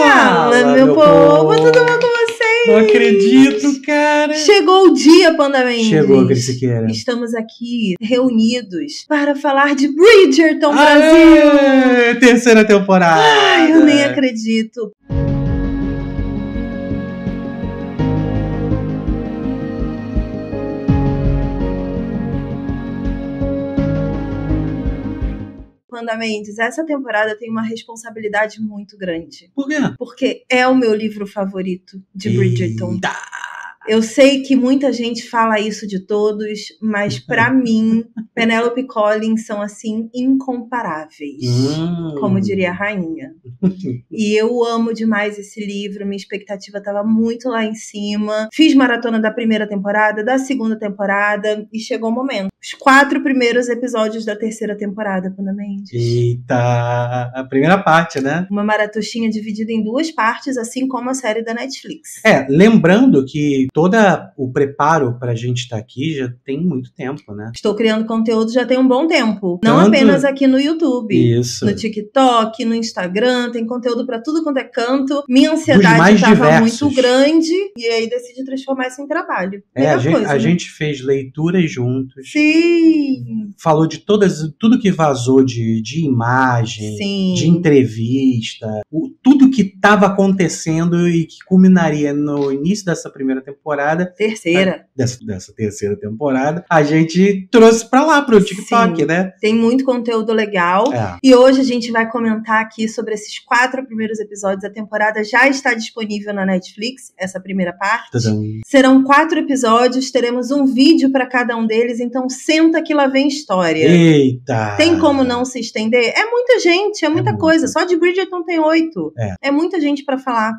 Fala, meu povo, tudo bom com vocês? Não acredito, cara. Chegou o dia, Panda Mendes. Chegou, Griciqueira. Estamos aqui reunidos para falar de Bridgerton Brasil. Terceira temporada. Ai, eu nem acredito. Panda Mendes, essa temporada tem uma responsabilidade muito grande. Por quê? Porque é o meu livro favorito de Bridgerton. Eita. Eu sei que muita gente fala isso de todos, mas pra mim, Penélope Collins são assim incomparáveis, como diria a rainha. E eu amo demais esse livro, minha expectativa estava muito lá em cima. Fiz maratona da primeira temporada, da segunda temporada e chegou o momento. Os 4 primeiros episódios da terceira temporada, Panda Mendes. Eita, a primeira parte, né? Uma maratoxinha dividida em 2 partes, assim como a série da Netflix. Lembrando que todo o preparo pra gente estar aqui já tem muito tempo, né? Estou criando conteúdo já tem um bom tempo. Não apenas aqui no YouTube. Isso. No TikTok, no Instagram, tem conteúdo pra tudo quanto é canto. Minha ansiedade estava muito grande e aí decidi transformar isso em trabalho. A gente fez leituras juntos. Sim! Falou de tudo que vazou de imagem, Sim. de entrevista, tudo que estava acontecendo e que culminaria no início dessa primeira temporada. Terceira. Dessa terceira temporada, a gente trouxe pra lá, pro TikTok, né? Tem muito conteúdo legal. E hoje a gente vai comentar aqui sobre esses 4 primeiros episódios. A temporada já está disponível na Netflix, essa primeira parte. Tadam. Serão 4 episódios, teremos um vídeo para cada um deles, então senta que lá vem história. Eita! Tem como não se estender? É muita gente, é muita coisa. Só de Bridgerton tem 8. É muita gente para falar.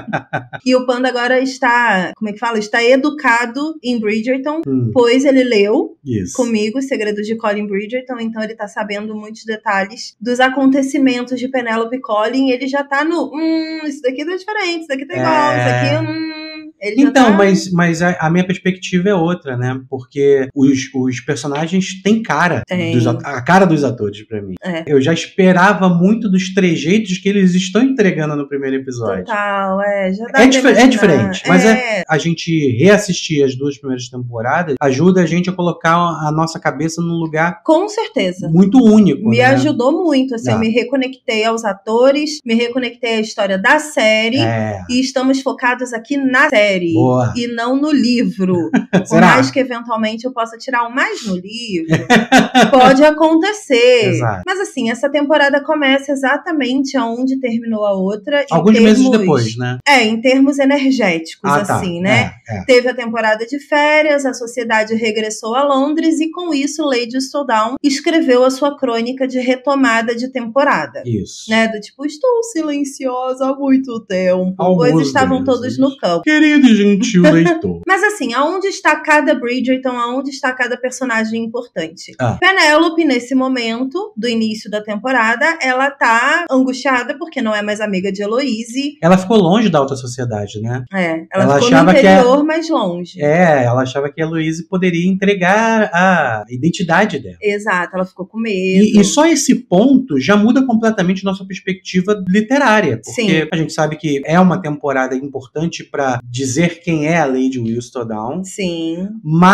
E o Panda agora está, como é que fala? Está educado em Bridgerton, pois ele leu comigo Os Segredos de Colin Bridgerton, então ele tá sabendo muitos detalhes dos acontecimentos de Penélope Collins. Ele já tá no, isso daqui tá diferente, isso daqui tá igual, isso aqui, Então, mas a minha perspectiva é outra, né? Porque os personagens têm cara. A cara dos atores, pra mim. Eu já esperava muito dos trejeitos que eles estão entregando no primeiro episódio. Total, já dá É diferente, mas a gente reassistir as 2 primeiras temporadas ajuda a gente a colocar a nossa cabeça num lugar com certeza muito único. Me ajudou muito, assim, eu me reconectei aos atores, me reconectei à história da série e estamos focados aqui na série. Boa. E não no livro. Por mais que eventualmente eu possa tirar o mais no livro, pode acontecer. Exato. Mas assim, essa temporada começa exatamente aonde terminou a outra. Alguns meses depois, né? Em termos energéticos, assim, né? Teve a temporada de férias, a sociedade regressou a Londres e com isso Lady Whistledown escreveu a sua crônica de retomada de temporada. Isso. Né? Do tipo, estou silenciosa há muito tempo, pois estavam todos no campo. Querido e gentil leitor. Mas assim, aonde está cada Bridgerton, aonde está cada personagem importante? Penélope, nesse momento do início da temporada, ela tá angustiada porque não é mais amiga de Heloise. Ela ficou longe da alta sociedade, né? Ela ficou no interior, mas longe. Ela achava que a Heloise poderia entregar a identidade dela. Exato, ela ficou com medo. E só esse ponto já muda completamente nossa perspectiva literária. Porque a gente sabe que é uma temporada importante pra dizer quem é a Lady Whistledown. Sim.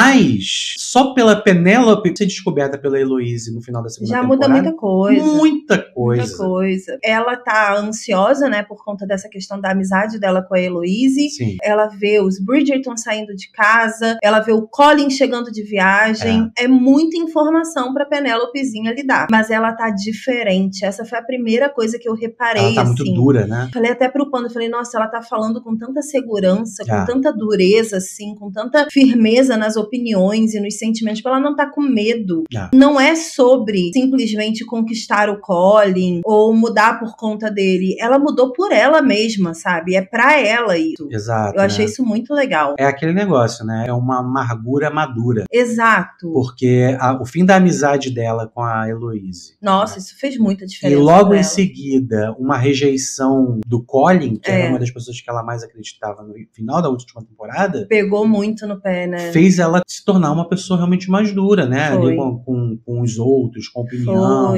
Mas só pela Penélope ser descoberta pela Heloise no final da segunda temporada. Já muda muita coisa. Muita coisa. Muita coisa. Ela tá ansiosa, né, por conta dessa questão da amizade dela com a Heloise. Sim. Ela vê os Bridgerton saindo de casa, ela vê o Colin chegando de viagem. É muita informação pra Penélopezinha lidar. Mas ela tá diferente. Essa foi a primeira coisa que eu reparei, ela tá assim. muito dura, né? Falei até pro Panda, falei, nossa, ela tá falando com tanta segurança, com tanta dureza, assim, com tanta firmeza nas opiniões e nos sentimentos, pra ela não tá com medo. Não é sobre simplesmente conquistar o Colin ou mudar por conta dele. Ela mudou por ela mesma, sabe? É pra ela isso. Exato. Eu achei isso muito legal. É aquele negócio, né? É uma amargura madura. Exato. Porque o fim da amizade dela com a Heloise. Nossa, isso fez muita diferença. E logo em seguida, uma rejeição do Colin, que era uma das pessoas que ela mais acreditava no final da última temporada. Pegou muito no pé, né? Fez ela se tornar uma pessoa realmente mais dura, né? Ali com os outros, com opinião. Foi.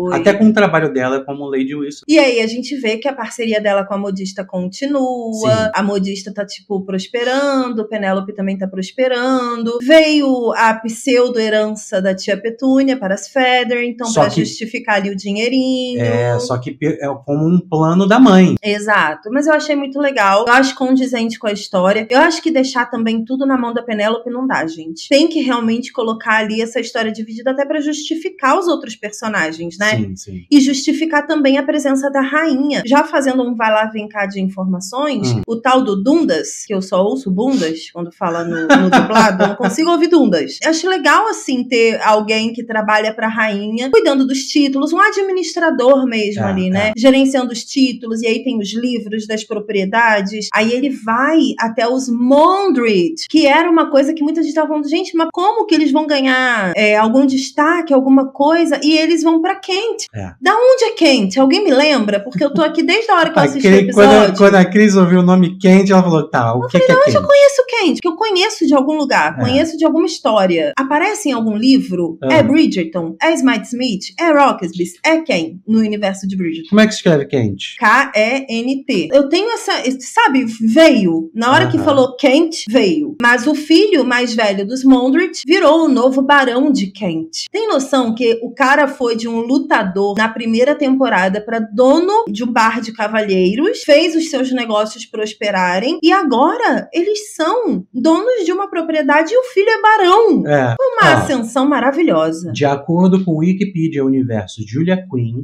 Foi. Até com o trabalho dela como Lady Wilson. E aí a gente vê que a parceria dela com a modista continua. Sim. A modista tá, tipo, prosperando. Penélope também tá prosperando. Veio a pseudo-herança da tia Petúnia para as Featherington, pra justificar ali o dinheirinho. Só que é como um plano da mãe. Exato. Mas eu achei muito legal. Eu acho condizente com a história. Eu acho que deixar também tudo na mão da Penélope não dá, gente. Tem que realmente colocar ali essa história dividida até pra justificar os outros personagens, né? Sim, sim. E justificar também a presença da rainha. Já fazendo um vai lá, vem cá de informações, o tal do Dundas, que eu só ouço bundas quando fala no dublado, eu não consigo ouvir Dundas. Eu acho legal, assim, ter alguém que trabalha pra rainha, cuidando dos títulos, um administrador mesmo ali, né? Gerenciando os títulos, e aí tem os livros das propriedades. Aí ele vai até os Mondred, que era uma coisa que muita gente tava falando, gente, mas como que eles vão ganhar algum destaque, alguma coisa? E eles vão pra Kent. Da onde é Kent? Alguém me lembra? Porque eu tô aqui desde a hora que eu assisti o episódio. Quando a Cris ouviu o nome Kent, ela falou, tá, o que é Kent? Eu conheço Kent, que eu conheço de algum lugar, conheço de alguma história. Aparece em algum livro? É Bridgerton? É Smith? É Roxby? É quem no universo de Bridgerton? Como é que se escreve Kent? K-E-N-T. Eu tenho essa, sabe, veio. Na hora que falou Kent, veio. Mas o filho mais velho dos Mondred virou o novo barão de Kent. Tem noção que o cara foi de um lutador na primeira temporada para dono de um bar de cavalheiros, fez os seus negócios prosperarem e agora eles são donos de uma propriedade e o filho é barão. Foi uma ascensão maravilhosa. De acordo com o Wikipedia Universo Julia Quinn,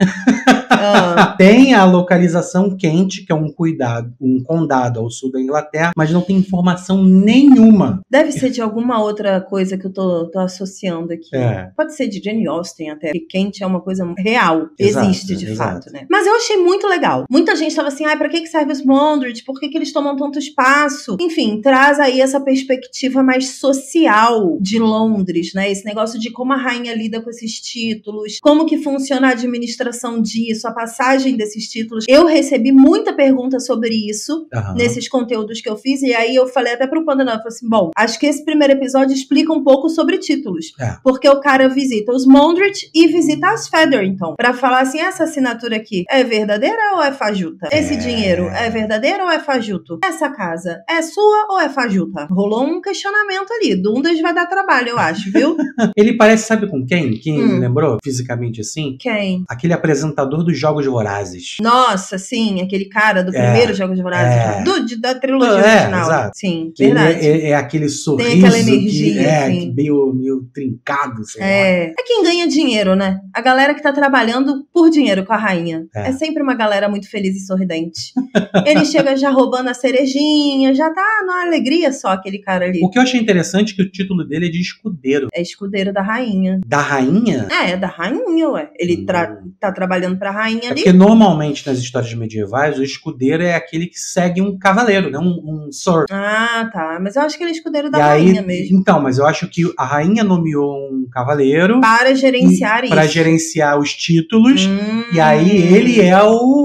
tem a localização Kent, que é um condado ao sul da Inglaterra, mas não tem informação nenhuma. Deve ser de alguma outra coisa que eu tô associando aqui. Pode ser de Jane Austen até, porque Kent é uma coisa real. Existe de fato, né? Mas eu achei muito legal. Muita gente tava assim, pra que serve os Mondred? Por que eles tomam tanto espaço? Enfim, traz aí essa perspectiva mais social de Londres, né? Esse negócio de como a rainha lida com esses títulos, como que funciona a administração disso, a passagem desses títulos. Eu recebi muita pergunta sobre isso nesses conteúdos que eu fiz, e aí eu falei até pro Panda, eu falei assim, bom, acho que esse primeiro episódio explica um pouco sobre títulos, porque o cara visita os Mondred e visita as Featherington, pra falar assim, essa assinatura aqui é verdadeira ou é fajuta? Esse dinheiro é verdadeiro ou é fajuto? Essa casa é sua ou é fajuta? Rolou um questionamento ali, Dundas vai dar trabalho, eu acho, viu? Ele parece, sabe com quem? Quem me lembrou fisicamente assim? Quem? Aquele apresentador dos Jogos Vorazes. Nossa, sim, aquele cara do primeiro Jogos Vorazes, da trilogia original. Exato. Sim, verdade. É aquele sorriso. Tem aquela energia, que meio trincado, sei lá. É quem ganha dinheiro, né? A galera que tá trabalhando por dinheiro com a rainha. É sempre uma galera muito feliz e sorridente. Ele chega já roubando a cerejinha, já tá numa alegria só aquele cara ali. O que eu achei interessante é que o título dele é de escudeiro. É escudeiro da rainha. Da rainha? É da rainha, ué. Ele tá trabalhando pra rainha ali. Porque normalmente nas histórias medievais, o escudeiro é aquele que segue um cavaleiro, né? Um sir. Ah, tá. Mas eu acho que ele é escudeiro da rainha mesmo. Então, mas eu acho que a rainha nomeou um cavaleiro para gerenciar isso. Para gerenciar os títulos. E aí ele é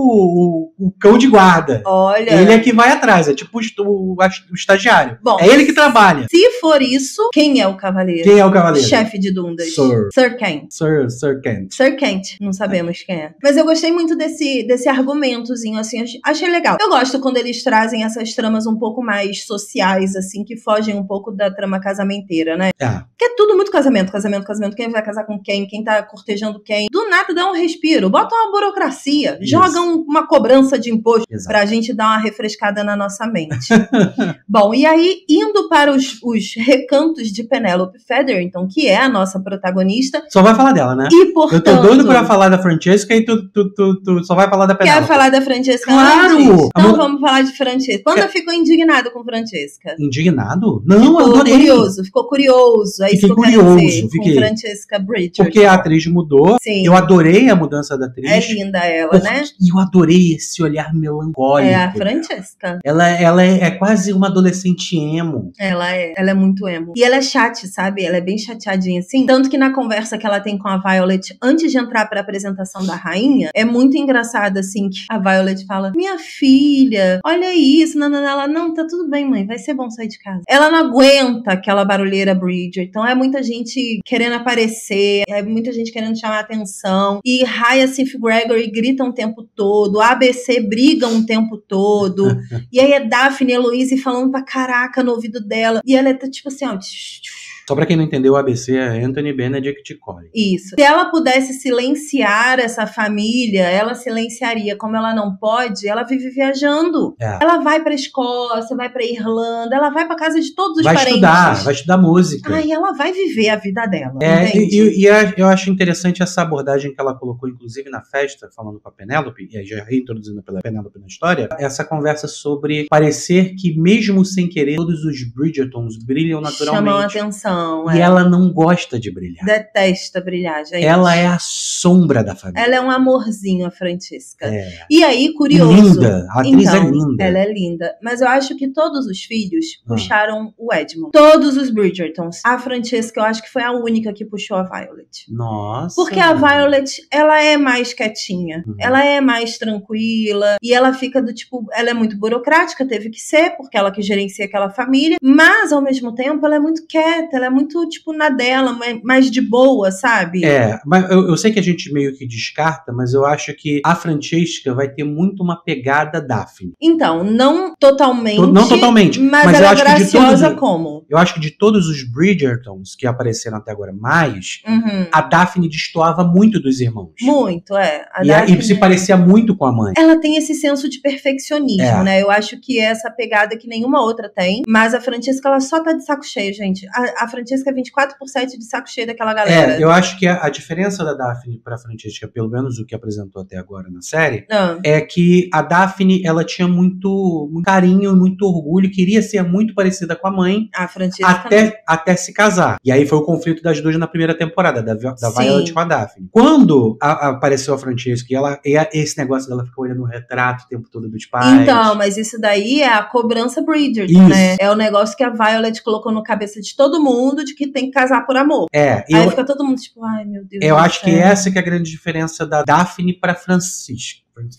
o cão de guarda. Olha. Ele é que vai atrás, é tipo o estagiário. Bom, é ele que trabalha. Se for isso, quem é o cavaleiro? Quem é o cavaleiro? Chefe de Dundas. Sir Kent. Sir Kent. Sir Kent. Não sabemos quem é. Mas eu gostei muito desse argumentozinho, assim. Achei legal. Eu gosto quando eles trazem essas tramas um pouco mais sociais, assim, que fogem um pouco da trama casamenteira, né? Porque é tudo muito casamento. Quem vai casar com quem? Quem tá cortejando quem? Do nada dá um respiro. Bota uma burocracia. Isso. Joga uma cobrança de imposto. Exato. Pra gente dar uma refrescada na nossa mente. Bom, e aí, indo para os recantos de Penélope Featherington, que é a nossa protagonista. Só vai falar dela, né? E, portanto, eu tô doido pra falar da Francesca e tu só vai falar da Penélope. Quer falar da Francesca? Claro! Antes? Então vamos falar de Francesca. Panda ficou indignado com Francesca. Indignado? Não, eu adorei. Ficou curioso. É isso que eu quero dizer. Com Francesca Bridgerton. Porque a atriz mudou. Sim. Eu adorei a mudança da atriz. É linda ela, né? E eu adorei esse esse olhar melancólico. É a Francesca. Ela é quase uma adolescente emo. Ela é muito emo. E ela é chate, sabe? Ela é bem chateadinha, assim. Tanto que na conversa que ela tem com a Violet, antes de entrar pra apresentação da rainha, é muito engraçado, assim, que a Violet fala, minha filha, olha isso, ela, não, tá tudo bem, mãe, vai ser bom sair de casa. Ela não aguenta aquela barulheira Bridgerton, então é muita gente querendo aparecer, é muita gente querendo chamar atenção, e Hyacinth Gregory grita o tempo todo, a ABC briga o tempo todo, e aí é Daphne e Heloise falando pra caraca no ouvido dela, e ela tá tipo assim, ó... Só pra quem não entendeu, o ABC é Anthony Benedict Collins. Isso. Se ela pudesse silenciar essa família, ela silenciaria. Como ela não pode, ela vive viajando. É. Ela vai pra Escócia, vai pra Irlanda, ela vai pra casa de todos os parentes. Vai estudar música. Aí ela vai viver a vida dela. E eu acho interessante essa abordagem que ela colocou, inclusive na festa, falando com a Penélope, e aí já reintroduzindo pela Penélope na história, essa conversa sobre parecer que, mesmo sem querer, todos os Bridgertons brilham naturalmente. Chamam a atenção. E ela não gosta de brilhar. Detesta brilhar, gente. Ela é a sombra da família. Ela é um amorzinho, a Francesca. É. E aí, curioso... Linda. A atriz é linda. Ela é linda. Mas eu acho que todos os filhos puxaram o Edmund. Todos os Bridgertons. A Francesca, eu acho que foi a única que puxou a Violet. Nossa. Porque a Violet, ela é mais quietinha. Ela é mais tranquila. E ela fica do tipo... Ela é muito burocrática, teve que ser, porque ela que gerencia aquela família. Mas, ao mesmo tempo, ela é muito quieta. Ela é muito, tipo, na dela, mais de boa, sabe? Mas eu sei que a gente meio que descarta, mas eu acho que a Francesca vai ter muito uma pegada Daphne. Então, não totalmente. Não totalmente. Mas ela é graciosa como? Eu acho que de todos os Bridgertons que apareceram até agora a Daphne destoava muito dos irmãos. Muito, E se parecia muito com a mãe. Ela tem esse senso de perfeccionismo, né? Eu acho que é essa pegada que nenhuma outra tem. Mas a Francesca, ela só tá de saco cheio, gente. A Francesca é 24% de saco cheio daquela galera. Eu acho que a diferença da Daphne pra Francesca, pelo menos o que apresentou até agora na série, é que a Daphne, ela tinha muito carinho e muito orgulho, queria ser muito parecida com a mãe. A Francesca até se casar. E aí foi o conflito das duas na primeira temporada, da Violet com a Daphne. Quando apareceu a Francesca e esse negócio dela ficar olhando o retrato o tempo todo dos pais. Então, mas isso daí é a cobrança Bridgerton, né? É o negócio que a Violet colocou na cabeça de todo mundo de que tem que casar por amor. Aí fica todo mundo tipo, ai meu Deus. Eu acho que essa que é a grande diferença da Daphne pra Francesca.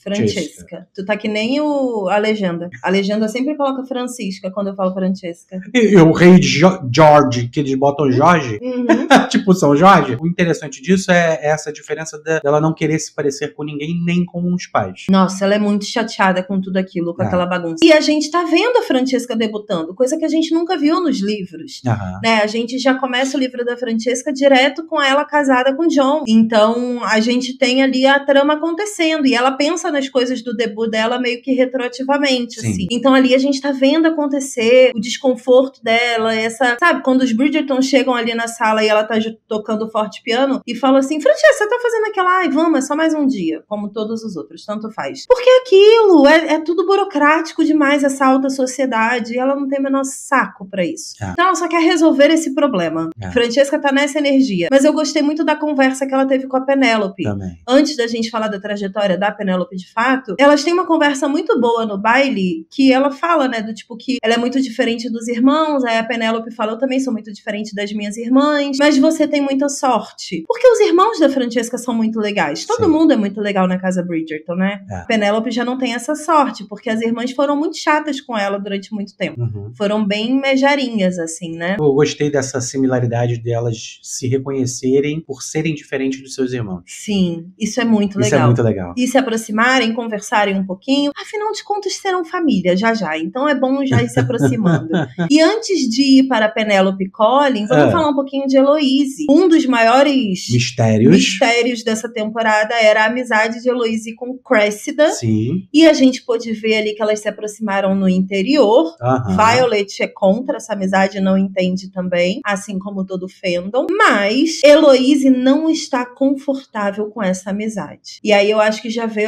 Tu tá que nem a legenda. A legenda sempre coloca Francisca quando eu falo Francesca. E o rei George, que eles botam Jorge, tipo São Jorge. O interessante disso é essa diferença dela não querer se parecer com ninguém, nem com os pais. Nossa, ela é muito chateada com tudo aquilo, com aquela bagunça. E a gente tá vendo a Francesca debutando, coisa que a gente nunca viu nos livros. Né? A gente já começa o livro da Francesca direto com ela casada com John. Então, a gente tem ali a trama acontecendo. E ela pensa nas coisas do debut dela meio que retroativamente, assim. Então ali a gente tá vendo acontecer o desconforto dela, sabe, quando os Bridgerton chegam ali na sala e ela tá tocando forte piano e fala assim, Francesca, você tá fazendo aquela, vamos, é só mais um dia, como todos os outros, tanto faz. Porque aquilo é tudo burocrático demais, essa alta sociedade, e ela não tem o menor saco pra isso. Então ela só quer resolver esse problema. Francesca tá nessa energia. Mas eu gostei muito da conversa que ela teve com a Penélope. Antes da gente falar da trajetória da Penélope de fato, elas têm uma conversa muito boa no baile, que ela fala, né, do tipo que ela é muito diferente dos irmãos, aí a Penélope fala, eu também sou muito diferente das minhas irmãs, mas você tem muita sorte. Porque os irmãos da Francesca são muito legais. Todo mundo é muito legal na casa Bridgerton, né? Penélope já não tem essa sorte, porque as irmãs foram muito chatas com ela durante muito tempo. Foram bem mejarinhas, assim, né? Eu gostei dessa similaridade delas se reconhecerem por serem diferentes dos seus irmãos. Sim, isso é muito legal. Isso é muito legal. E se aproximarem, conversarem um pouquinho. Afinal de contas, serão família já. Então é bom já ir se aproximando. E antes de ir para Penélope Collins, vamos falar um pouquinho de Heloise. Um dos maiores mistérios dessa temporada era a amizade de Heloise com Cressida. E a gente pôde ver ali que elas se aproximaram no interior. Violet é contra essa amizade, não entende também, assim como todo o fandom. Mas Heloise não está confortável com essa amizade. E aí eu acho que já veio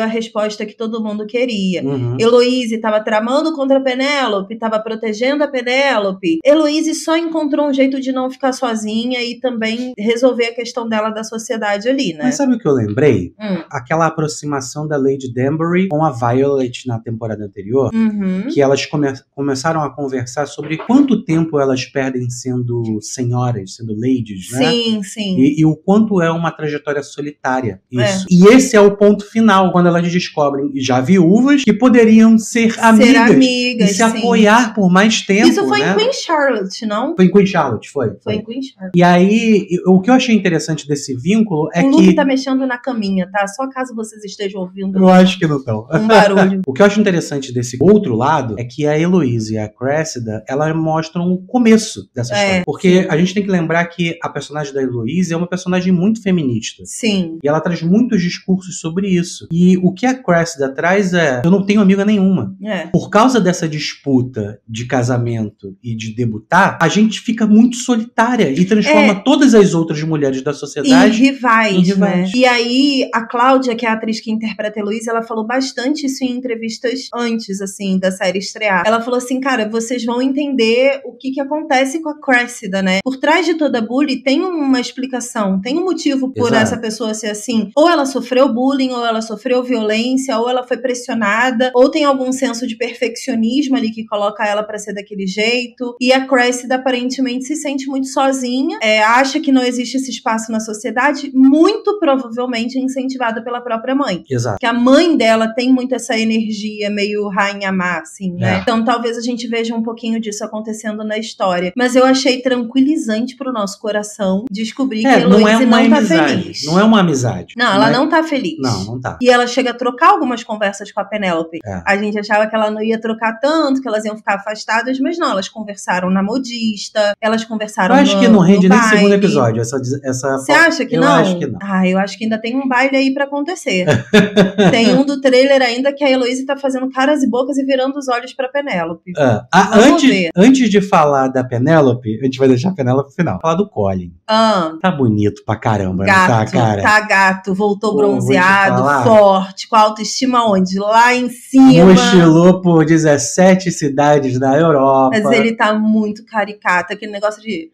a resposta que todo mundo queria. Heloísa estava tramando contra a Penélope, estava protegendo a Penélope. Heloísa só encontrou um jeito de não ficar sozinha e também resolver a questão dela da sociedade ali, né? Mas sabe o que eu lembrei? Aquela aproximação da Lady Danbury com a Violet na temporada anterior, que elas começaram a conversar sobre quanto tempo elas perdem sendo senhoras, sendo ladies, né? Sim, sim. E o quanto é uma trajetória solitária. Isso. E esse é o ponto final, quando elas descobrem, já viúvas, que poderiam ser amigas e se apoiar por mais tempo. Isso foi em Queen Charlotte, não? Foi em Queen Charlotte, foi em Queen Charlotte. E aí, o que eu achei interessante desse vínculo é que... O Luke tá mexendo na caminha, tá? Só caso vocês estejam ouvindo. Eu acho que não estão. Um barulho. O que eu acho interessante desse outro lado é que a Heloísa e a Cressida, elas mostram o começo dessa história. Porque a gente tem que lembrar que a personagem da Heloísa é uma personagem muito feminista. Sim. E ela traz muitos discursos sobre isso. E o que a Cressida traz é: eu não tenho amiga nenhuma. Por causa dessa disputa de casamento e de debutar, a gente fica muito solitária e transforma todas as outras mulheres da sociedade em rivais. Né? E aí, a Cláudia, que é a atriz que interpreta a Heloísa, ela falou bastante isso em entrevistas antes, assim, da série estrear. Ela falou assim, cara, vocês vão entender o que acontece com a Cressida, né? Por trás de toda bullying tem uma explicação, tem um motivo por essa pessoa ser assim. Ou ela sofreu bullying, ou ela sofreu violência, ou ela foi pressionada, ou tem algum senso de perfeccionismo ali que coloca ela pra ser daquele jeito. E a Cressida aparentemente se sente muito sozinha, acha que não existe esse espaço na sociedade, muito provavelmente incentivada pela própria mãe. Exato. Que a mãe dela tem muito essa energia meio rainha má, assim, né? Então talvez a gente veja um pouquinho disso acontecendo na história. Mas eu achei tranquilizante pro nosso coração descobrir que a Heloísa não tá feliz. Não é uma amizade. Não, ela não tá feliz. Não tá. E ela chega a trocar algumas conversas com a Penélope. A gente achava que ela não ia trocar tanto, que elas iam ficar afastadas, mas não, elas conversaram na modista, elas conversaram no baile. Eu acho que não rende nem segundo episódio. Você acha que não? Eu acho que não. Eu acho que ainda tem um baile aí pra acontecer. Tem um do trailer ainda que a Heloísa tá fazendo caras e bocas e virando os olhos pra Penélope. Antes de falar da Penélope, a gente vai deixar a Penélope no final. Falar do Colin. Tá bonito pra caramba, gato, tá, cara? Tá gato, voltou bronzeado, forte, com a autoestima onde? Lá em cima. Mochilou por 17 cidades da Europa. Mas ele tá muito caricato, aquele negócio de...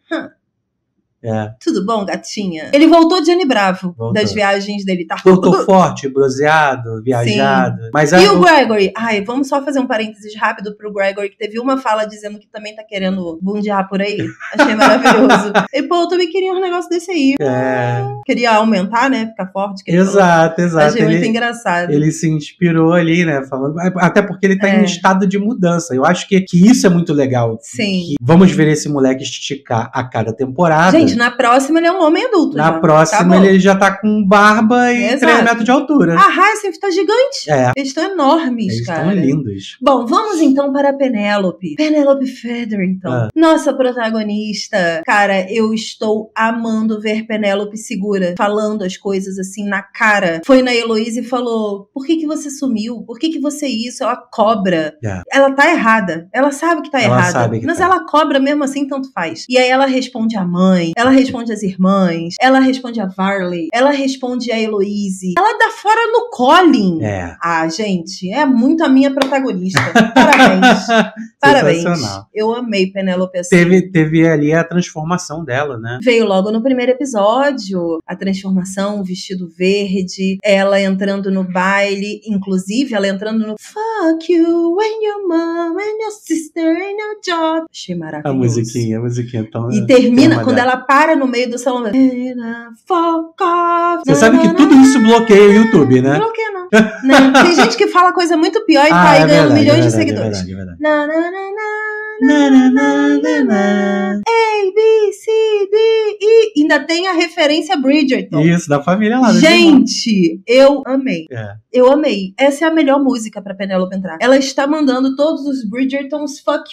Tudo bom, gatinha? Ele voltou de Johnny Bravo das viagens dele, tá? Voltou forte, bronzeado, viajado. Mas e o Gregory? Vamos só fazer um parênteses rápido pro Gregory, que teve uma fala dizendo que também tá querendo bundear por aí. Achei maravilhoso. E eu também queria um negócio desse aí. Queria aumentar, né? Ficar forte. Exato. Achei muito engraçado. Ele se inspirou ali, né? Falando, até porque ele tá em estado de mudança. Eu acho que isso é muito legal. Sim. Vamos ver esse moleque esticar a cada temporada. Gente, na próxima ele é um homem adulto. Na próxima ele já tá com barba e 3 metros de altura. A Hyacinth tá gigante. Eles estão enormes, cara. Eles estão lindos. Bom, vamos então para a Penélope. Penélope Featherington. Nossa protagonista. Cara, eu estou amando ver Penélope segura, falando as coisas assim na cara. Foi na Heloísa e falou, por que você sumiu? Por que você isso? Ela cobra. Ela tá errada. Ela sabe que tá errada. Mas ela cobra mesmo assim, tanto faz. E aí ela responde a mãe, ela responde as irmãs, ela responde a Varley, ela responde a Heloísa, ela dá fora no Colin. Gente, é muito a minha protagonista. Parabéns. Parabéns. Eu amei Penélope assim. Teve ali a transformação dela, né? Veio logo no primeiro episódio, a transformação, o vestido verde, ela entrando no baile, inclusive ela entrando no Fuck you and your mom and your sister and your job. Achei maravilhoso. A musiquinha então. E termina quando ela para no meio do salão. Você sabe que tudo isso bloqueia o YouTube, né? Bloqueia não. Tem gente que fala coisa muito pior e tá aí ganhando milhões de seguidores. É verdade. A, B, C, D, E. Ainda tem a referência Bridgerton. Isso, da família lá. Gente, eu amei. Eu amei. Essa é a melhor música pra Penélope entrar. Ela está mandando todos os Bridgertons fuck you,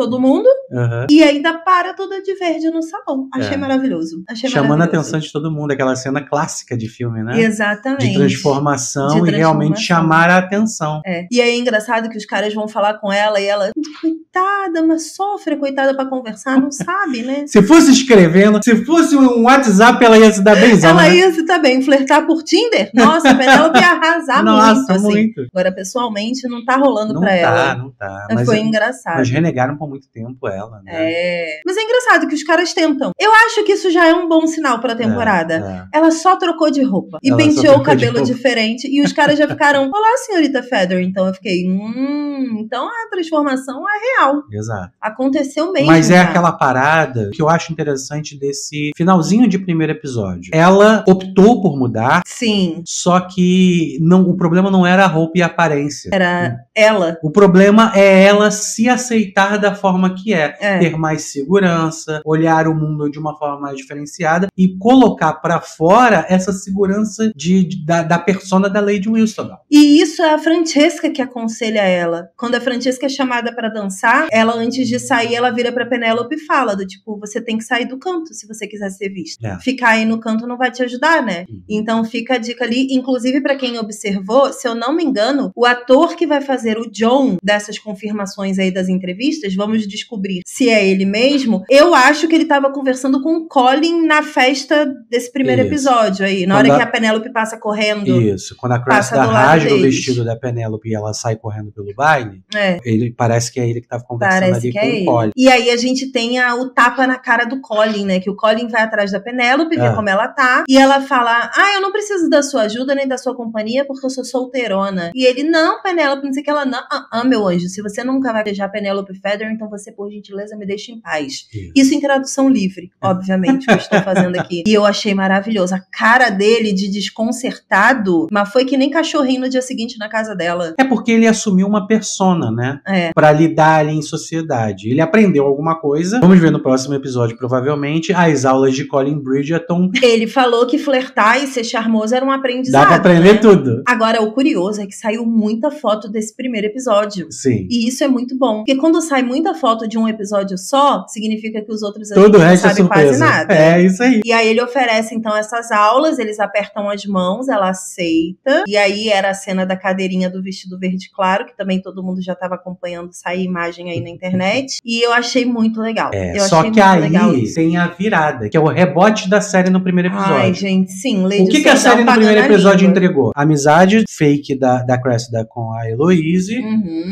todo mundo e ainda para toda de verde no salão. Achei maravilhoso. Chamando a atenção de todo mundo, aquela cena clássica de filme, né? Exatamente. De transformação e realmente chamar a atenção. E aí é engraçado que os caras vão falar com ela e ela, coitada, mas sofre, coitada pra conversar, não sabe, né? Se fosse escrevendo, se fosse um WhatsApp, ela ia se dar bem. Ela ia se dar bem. Flertar por Tinder? Nossa, a Penélope ia arrasar Nossa, muito. Agora, pessoalmente, não tá rolando pra ela. Não tá. Mas foi engraçado. Mas renegaram por muito tempo ela, né? Mas é engraçado que os caras tentam. Eu acho que isso já é um bom sinal pra temporada. Ela só trocou de roupa. E penteou o cabelo diferente. E os caras já ficaram, olá, senhorita Feather. Então eu fiquei, então a transformação é real. Exato. Aconteceu mesmo. Mas é aquela parada que eu acho interessante desse finalzinho de primeiro episódio. Ela optou por mudar. Sim. Só que o problema não era a roupa e a aparência. Era ela. O problema é ela se aceitar da forma que é. Ter mais segurança, olhar o mundo de uma forma mais diferenciada e colocar pra fora essa segurança da persona da Lady Whistledown. E isso é a Francesca que aconselha ela. Quando a Francesca é chamada pra dançar, ela antes de sair, ela vira pra Penélope e fala do tipo, você tem que sair do canto se você quiser ser vista. Ficar aí no canto não vai te ajudar, né? Então fica a dica ali, inclusive pra quem observou, se eu não me engano, o ator que vai fazer o John dessas confirmações aí das entrevistas, vamos descobrir se é ele mesmo. Eu acho que ele tava conversando com o Colin na festa desse primeiro episódio aí, na hora que a Penélope passa correndo. Isso, quando a Cressida rasga o vestido da Penélope e ela sai correndo pelo baile, parece que é ele que tava conversando ali com o Colin. E aí a gente tem o tapa na cara do Colin, né? Que o Colin vai atrás da Penélope, vê como ela tá, e ela fala, eu não preciso da sua ajuda nem da sua companhia porque eu sou solteirona. E ele, não, Penélope, não sei o que, ela, não, meu anjo, se você nunca vai beijar Penélope Feather, então você, por gentileza, me deixa em paz. Isso em tradução livre, obviamente, que eu estou fazendo aqui. E eu achei maravilhoso. A cara dele de desconcertado, mas foi que nem cachorrinho no dia seguinte na casa dela. É porque ele assumiu uma persona, né? Pra lidar ali em sociedade. Ele aprendeu alguma coisa. Vamos ver no próximo episódio, provavelmente, as aulas de Colin Bridgerton. Ele falou que flertar e ser charmoso era um aprendizado. Dá pra aprender tudo. Agora, o curioso é que saiu muita foto desse primeiro episódio. Sim. E isso é muito bom. Porque quando sai muita foto de um episódio só, significa que os outros todo não sabem quase nada. É isso aí. E aí ele oferece, então, essas aulas, eles apertam as mãos, ela aceita. E aí era a cena da cadeirinha do vestido verde claro, que também todo mundo já estava acompanhando sair imagem aí na internet. E eu achei muito legal. Só que aí tem a virada, que é o rebote da série no primeiro episódio. Ai, gente, sim. O que a série no primeiro episódio entregou? A amizade fake da Cressida com a Heloise.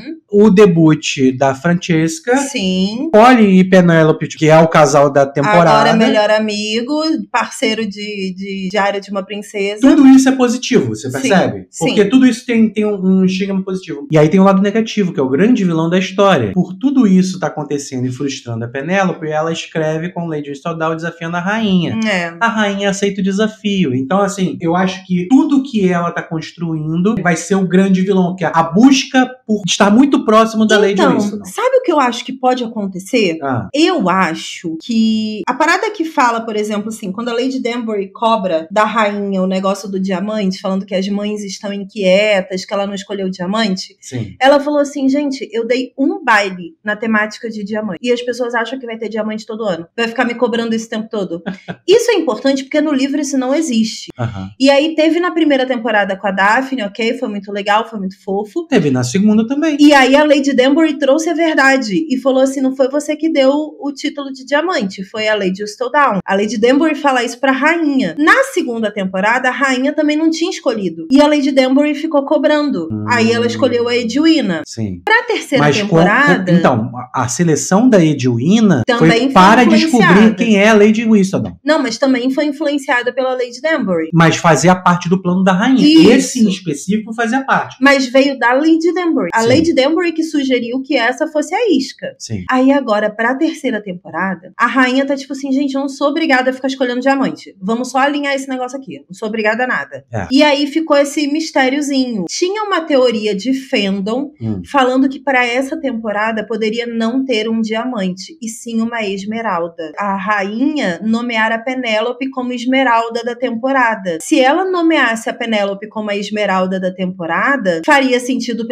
O debut da Francesca. Sim. Colin e Penélope, que é o casal da temporada. Agora é melhor amigo, parceiro de Diário de uma Princesa. Tudo isso é positivo, você percebe? Sim. Porque tudo isso tem um estigma positivo. E aí tem um lado negativo, que é o grande vilão da história. Por tudo isso tá acontecendo e frustrando a Penélope, ela escreve com Lady Whistledown desafiando a rainha. A rainha aceita o desafio. Então, assim, eu acho que tudo que ela tá construindo vai ser o grande vilão, que é a busca por estar muito próximo da Lady Whistledown. Sabe o que eu acho que pode acontecer? Eu acho que a parada que fala, por exemplo, assim, quando a Lady Danbury cobra da rainha o negócio do diamante, falando que as mães estão inquietas, que ela não escolheu o diamante, ela falou assim, gente, eu dei um baile na temática de diamante. E as pessoas acham que vai ter diamante todo ano. Vai ficar me cobrando esse tempo todo. Isso é importante porque no livro isso não existe. E aí teve na primeira temporada com a Daphne, ok? Foi muito legal, foi muito fofo. Teve na segunda também. E aí a Lady Danbury trouxe a verdade e falou assim, não foi você que deu o título de diamante, foi a Lady Whistledown. A Lady Danbury fala isso pra rainha. Na segunda temporada, a rainha também não tinha escolhido. E a Lady Danbury ficou cobrando. Aí ela escolheu a Edwina. Sim. Pra terceira temporada... Então, a seleção da Edwina também foi para descobrir quem é a Lady Whistledown. Não, mas também foi influenciada pela Lady Danbury. Mas fazia parte do plano da rainha. Isso. Esse em específico fazia parte. Mas veio da Lady Danbury. A Lady Danbury que sugeriu que essa fosse a isca. Sim. Aí agora, pra terceira temporada, a rainha tá tipo assim, gente, eu não sou obrigada a ficar escolhendo diamante. Vamos só alinhar esse negócio aqui. Não sou obrigada a nada. E aí ficou esse mistériozinho. Tinha uma teoria de fandom falando que pra essa temporada poderia não ter um diamante, e sim uma esmeralda. A rainha nomeara a Penélope como esmeralda da temporada. Se ela nomeasse a Penélope como a esmeralda da temporada, faria sentido pelas roupas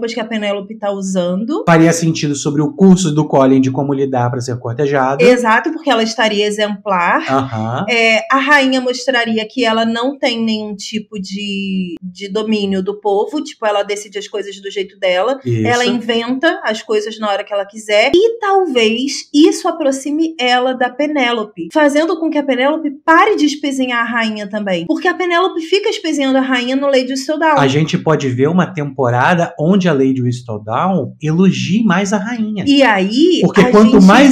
roupas que a Penélope tá usando. Faria sentido sobre o curso do Colin de como lidar para ser cortejada. Exato, porque ela estaria exemplar. A rainha mostraria que ela não tem nenhum tipo de domínio do povo, tipo, ela decide as coisas do jeito dela. Isso. Ela inventa as coisas na hora que ela quiser. E talvez isso aproxime ela da Penélope, fazendo com que a Penélope pare de espezinhar a rainha também. Porque a Penélope fica espezinhando a rainha no Lady Whistledown. A gente pode ver uma temporada onde a Lady Whistledown elogie mais a rainha. E aí... Porque quanto mais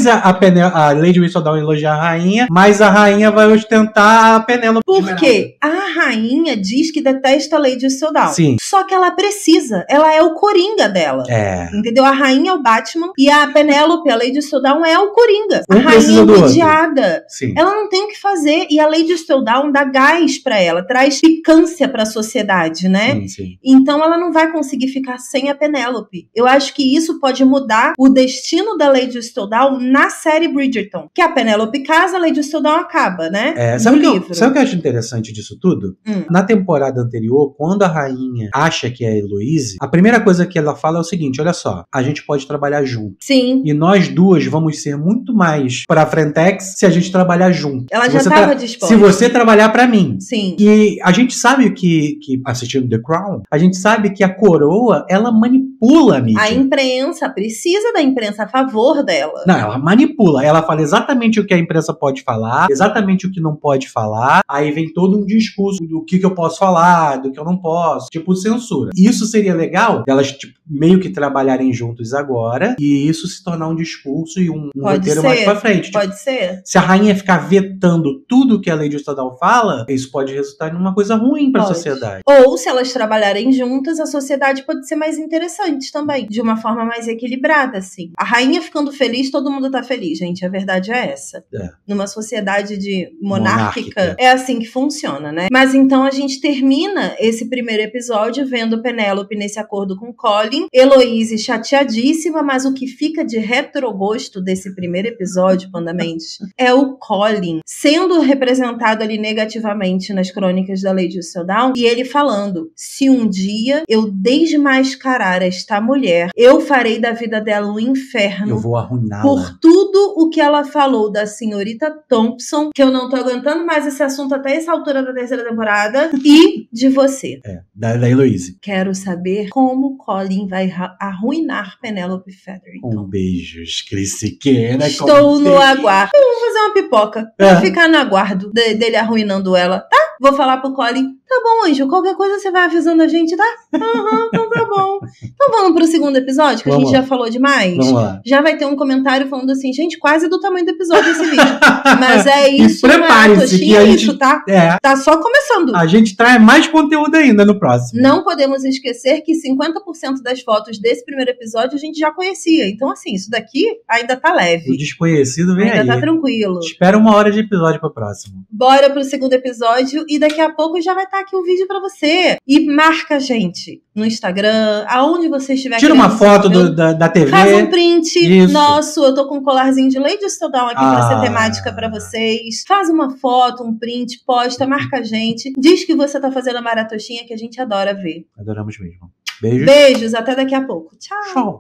a Lady Whistledown elogiar a rainha, mais a rainha vai ostentar a Penélope. Porque a rainha diz que detesta a Lady Whistledown. Sim. Só que ela precisa. Ela é o Coringa dela. Entendeu? A rainha é o Batman e a Penélope, a Lady Whistledown, é o Coringa. A rainha é mediada. Ela não tem o que fazer. E a Lady Whistledown dá gás pra ela, traz picância pra sociedade, né? Sim. Então ela não vai conseguir ficar sem a Penélope. Eu acho que isso pode mudar o destino da Lady Whistledown na série Bridgerton. Que a Penélope casa, a Lady Whistledown acaba, né? Sabe o que eu acho interessante disso tudo? Na temporada anterior, quando a rainha acha que é a Heloise, a primeira coisa que ela fala é o seguinte: olha só, a gente pode trabalhar junto. Sim. E nós duas vamos ser muito mais pra Frentex se a gente trabalhar junto. Ela já estava disposta. Se você trabalhar pra mim. Sim. E a gente sabe que assistindo The Crown, a gente sabe que a coroa, ela manipula a mídia. A imprensa precisa da imprensa a favor dela. Não, ela manipula. Ela fala exatamente o que a imprensa pode falar, exatamente o que não pode falar. Aí vem todo um discurso do que eu posso falar, do que eu não posso. Tipo, censura. Isso seria legal, elas meio que trabalharem juntos agora e isso se tornar um discurso e um roteiro mais pra frente. Pode ser. Se a rainha ficar vetando tudo que a Lady Whistledown fala, isso pode resultar em uma coisa ruim pra sociedade. Ou se elas trabalharem juntas, a sociedade pode ser mais interessante também, de uma forma mais equilibrada, assim. A rainha ficando feliz, todo mundo tá feliz, gente. A verdade é essa. Numa sociedade monárquica, é assim que funciona, né? Mas então a gente termina esse primeiro episódio vendo Penélope nesse acordo com Colin, Heloise chateadíssima, mas o que fica de retrogosto desse primeiro episódio, Panda Mendes, é o Colin sendo representado ali negativamente nas crônicas da Lady Whistledown e ele falando: se um dia eu desmascarar esta mulher, eu farei da vida dela um inferno. Eu vou arruiná-la. Por tudo o que ela falou da senhorita Thompson, que eu não tô aguentando mais esse assunto até essa altura da terceira temporada, e de você. Da Heloise. Quero saber como Colin vai arruinar Penélope Featherington. Beijos, Cris Siqueira. Estou no aguardo. Eu vou fazer uma pipoca pra ficar no aguardo dele arruinando ela, tá? Vou falar pro Colin: tá bom, anjo, qualquer coisa você vai avisando a gente, tá? Então tá bom. Então vamos pro segundo episódio, que a gente já falou demais. Vamos lá. Já vai ter um comentário falando assim: gente, quase do tamanho do episódio esse vídeo. Mas é isso, e prepare-se que a gente... isso, tá? Tá só começando. A gente traz mais conteúdo ainda no próximo. Não podemos esquecer que 50% das fotos desse primeiro episódio a gente já conhecia. Então, assim, isso daqui ainda tá leve. O desconhecido vem ainda aí. Tá tranquilo. Espera 1 hora de episódio pro próximo. Bora pro segundo episódio e daqui a pouco já vai estar aqui o vídeo pra você. E marca a gente no Instagram, aonde você estiver. Tira uma foto da TV. Faz um print. Nosso, eu tô com um colarzinho de Lady Whistledown aqui pra ser temática pra vocês. Faz uma foto, um print, posta, marca a gente. Diz que você tá fazendo a maratoxinha que a gente adora ver. Adoramos mesmo. Beijos. Beijos, até daqui a pouco. Tchau.